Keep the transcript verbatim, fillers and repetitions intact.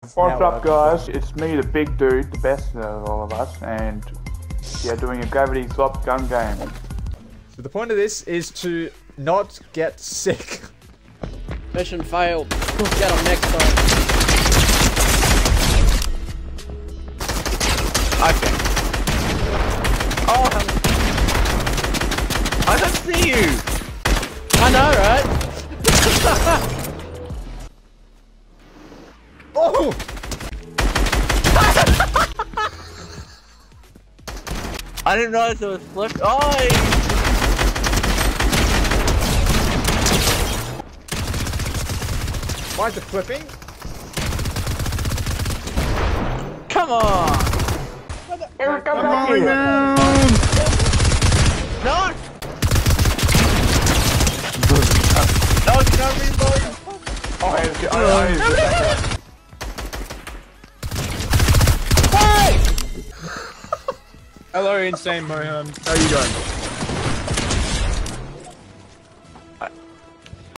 What's up, guys? It's me, the big dude, the best of all of us, and yeah, doing a gravity slop gun game. So the point of this is to not get sick. Mission failed. Get on next time. Okay. Oh, I don't see you. I know, right? Oh! I didn't realize it was flipped. Oh! Why is it flipping? Come on! Eric, come Come back on here! now! No! No, can I reload? Oh, I have to, I, I have to back out. Hello, Insane Mohan. How are you going?